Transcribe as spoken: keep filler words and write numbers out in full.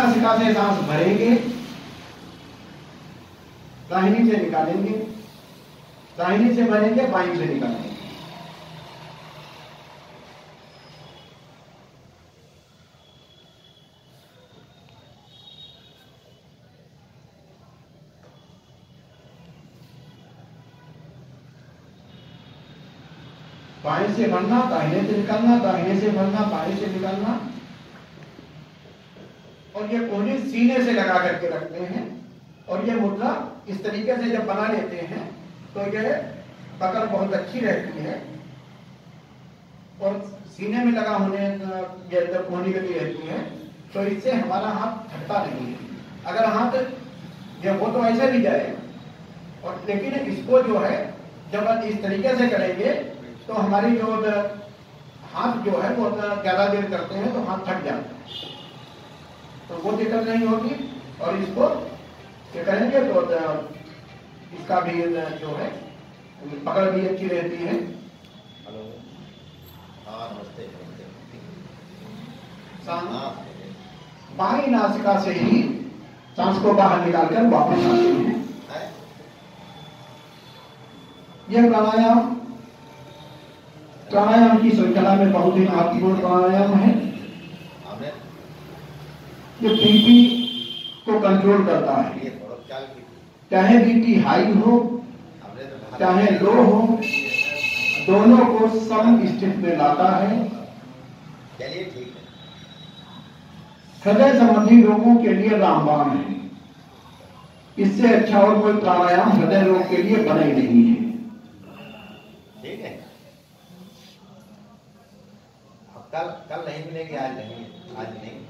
नासिका से सांस भरेंगे, दाहिनी से निकालेंगे, दाहिनी से भरेंगे, बाईं से निकालेंगे। बाएं से भरना, दाहिने से निकालना, दाहिने से भरना, बाएं से निकालना। और ये कोहनी सीने से लगा करके रखते हैं। और ये मुद्रा इस तरीके से जब बना लेते हैं तो ये पकड़ बहुत अच्छी रहती है और सीने में लगा होने जब कोहनी गति रहती है तो इससे हमारा हाथ थकता नहीं है। अगर हाथ ये वो तो ऐसे भी जाएगा, और लेकिन इसको जो है जब इस तरीके से करेंगे तो हमारी जो हाथ जो है वो ज्यादा देर करते हैं तो हाथ थक जाता है, तो वो दिक्कत नहीं होगी। और इसको ये करेंगे तो इसका भी जो है पकड़ भी अच्छी रहती है। हेलो, हाँ नमस्ते। बाईं नासिका से ही सांस को बाहर निकालकर वापस आते हैं। यह प्राणायाम प्राणायाम की श्रृंखला में बहुत ही महत्वपूर्ण प्राणायाम है। ये बीपी को कंट्रोल करता है, चाहे बीपी हाई हो चाहे लो हो, दोनों को सम स्थिति में लाता है। चलिए ठीक है। हृदय संबंधी रोगों के लिए रामबाण है, इससे अच्छा और कोई प्राणायाम हृदय रोग के लिए बना ही नहीं है। ठीक है, कल कल नहीं मिलेगी, आज नहीं, आज नहीं।